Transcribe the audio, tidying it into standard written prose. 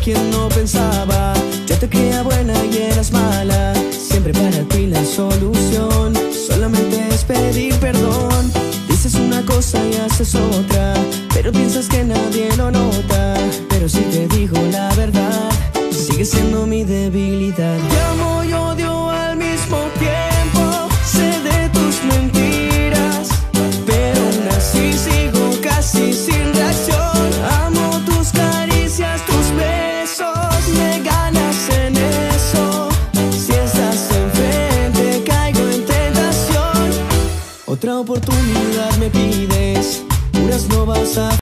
quien no pensaba. Yo te creía buena y eras mala. Siempre para ti la solución solamente es pedir perdón. Dices una cosa y haces otra, pero piensas que nadie lo nota. Pero si te digo la verdad, sigue siendo mi debilidad. Te amo y odio al mismo tiempo. Sé de tus mentiras, pero aún así sigo casi sin reacción. Amo tus caricias, tus besos, me ganas en eso. Si estás enfrente caigo en tentación. Otra oportunidad me pides, juras no vas a